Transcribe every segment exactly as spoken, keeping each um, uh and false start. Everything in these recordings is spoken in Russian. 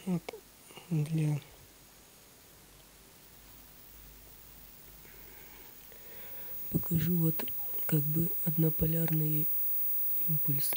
Вот для покажу вот как бы однополярные импульсы.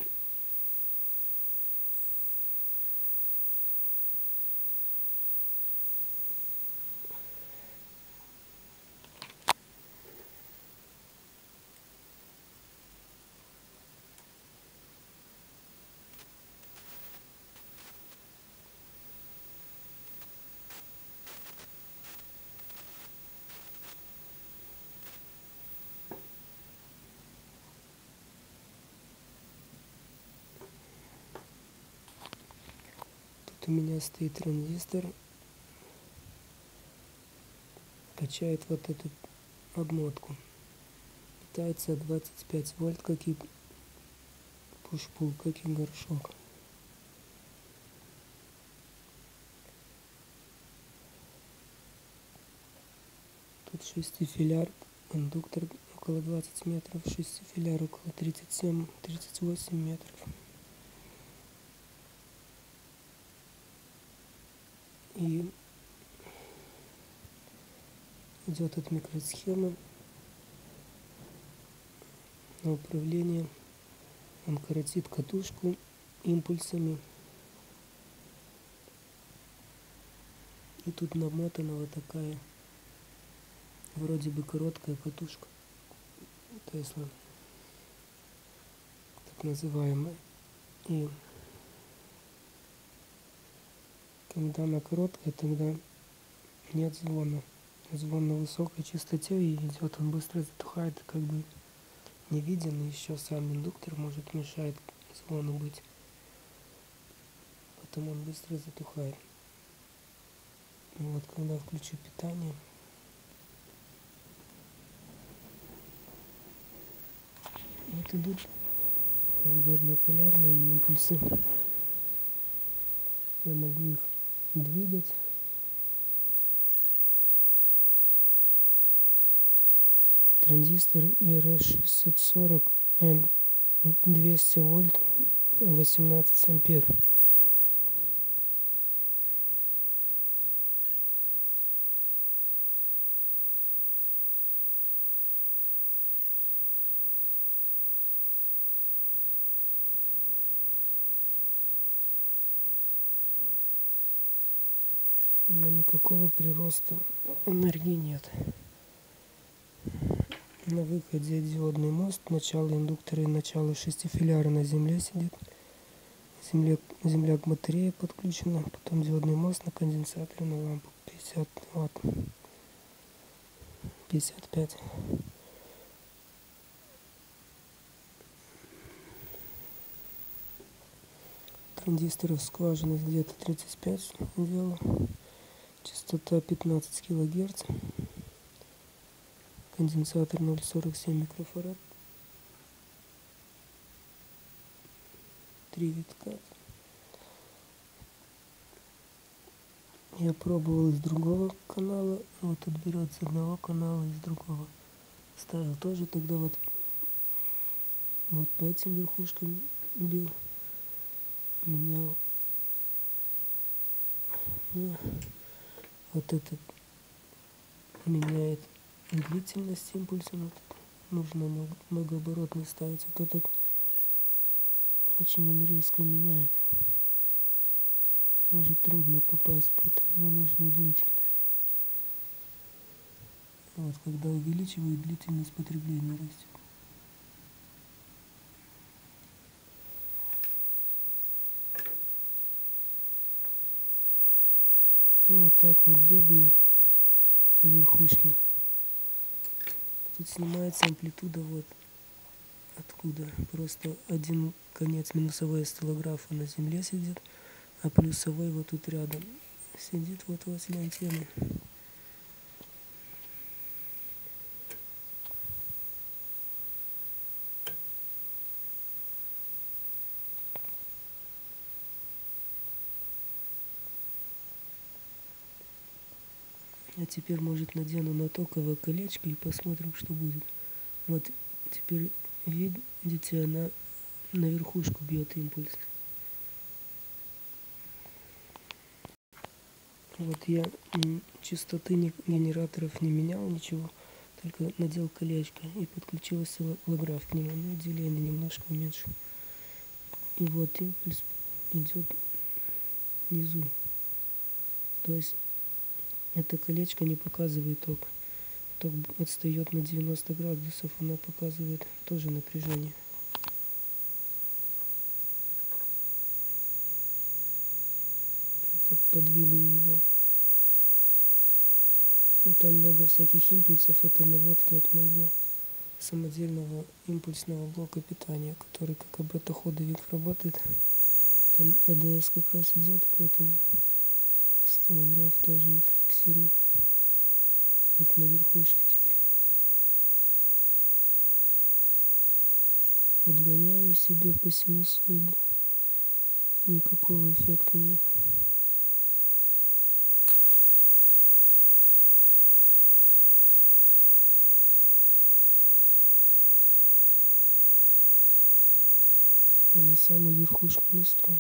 Тут у меня стоит транзистор, качает вот эту обмотку. Питается двадцать пять вольт, как и пуш-пул, как и горшок. Тут шестифиляр, индуктор около двадцать метров, шестифиляр около тридцать семь — тридцать восемь метров. И идет от микросхемы на управление. Он коротит катушку импульсами. И тут намотана вот такая вроде бы короткая катушка Тесла, так называемая. И когда она короткая, тогда нет звона. Звон на высокой частоте и идет, он быстро затухает, как бы не виден, и еще сам индуктор может мешать звону быть. Потом он быстро затухает. И вот когда включу питание, вот идут как бы однополярные импульсы. Я могу их двигать. Транзистор и эр эс шестьсот сорок эн, двести вольт, восемнадцать ампер. Но никакого прироста энергии нет. На выходе диодный мост, начало индуктора и начало шестифиляра на земле сидит. Земле, земля к батарее подключена, потом диодный мост на конденсаторе на лампу пятьдесят ватт, пятьдесят пять. Транзисторов скважины где-то тридцать пять дело, частота пятнадцать килогерц, конденсатор ноль целых сорок семь микрофарад, три витка. Я пробовал из другого канала, вот тут берет с одного канала, из другого. Ставил тоже тогда вот, вот по этим верхушкам бил, менял. Ну, вот этот меняет длительность импульса, вот нужно многооборотный ставить, а то так очень он резко меняет. Может трудно попасть, поэтому на нужную длительность. Вот, когда увеличивает, длительность потребления растет. Вот так вот бегаю по верхушке. Тут снимается амплитуда вот откуда. Просто один конец минусовой осциллографа на земле сидит, а плюсовой вот тут рядом сидит, вот возле антенны. А теперь, может, надену на токовое колечко и посмотрим, что будет. Вот теперь видите, она на верхушку бьет импульс. Вот я частоты генераторов не менял, ничего, только надел колечко и подключил осциллограф к нему, ну и деление немножко уменьшил. И вот импульс идет внизу. То есть это колечко не показывает ток. Ток отстает на девяносто градусов, она показывает тоже напряжение. Я подвигаю его. И там много всяких импульсов, это наводки от моего самодельного импульсного блока питания, который как обратоходовик работает. Там э дэ эс как раз идет, поэтому осциллограф тоже их фиксирует. Вот на верхушке теперь. Подгоняю себе по синусоиде. Никакого эффекта нет. А на самую верхушку настрою.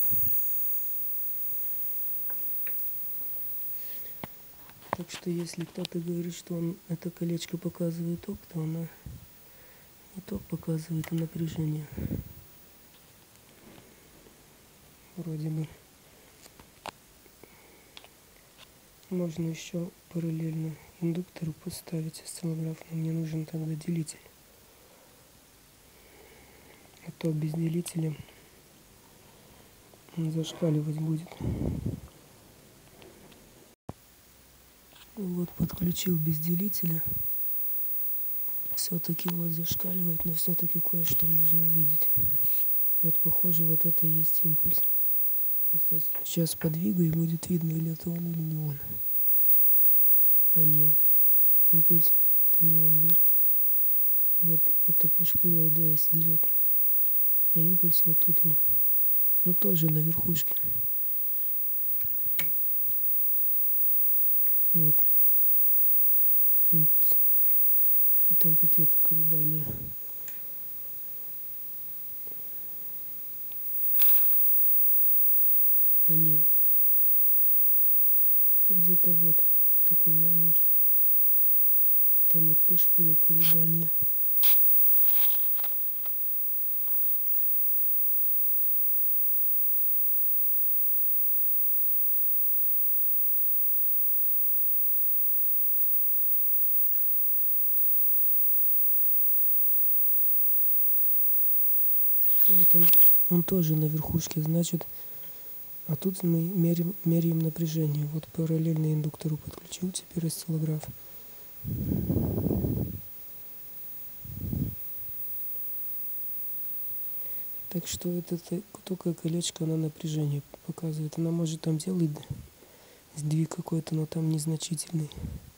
Так что если кто-то говорит, что он это колечко показывает ток, то она не ток показывает, а напряжение. Вроде бы. Можно еще параллельно индуктору поставить осциллограф, но мне нужен тогда делитель. А то без делителя он зашкаливать будет. Вот подключил без делителя. Все-таки вот зашкаливает, но все-таки кое-что можно увидеть. Вот похоже, вот это и есть импульс. Сейчас подвигаю и будет видно, или это он, или не он. А нет, импульс это не он был. Вот это пуш-пул э дэ эс идет. А импульс вот тут он. Ну тоже на верхушке. Вот импульс. И там какие-то колебания. А нет. Где-то вот такой маленький. Там от пуш-пула колебания. Вот он, он тоже на верхушке, значит, а тут мы меряем, меряем напряжение. Вот параллельно индуктору подключил теперь осциллограф. Так что это только колечко, она напряжение показывает. Она может там делать сдвиг какой-то, но там незначительный.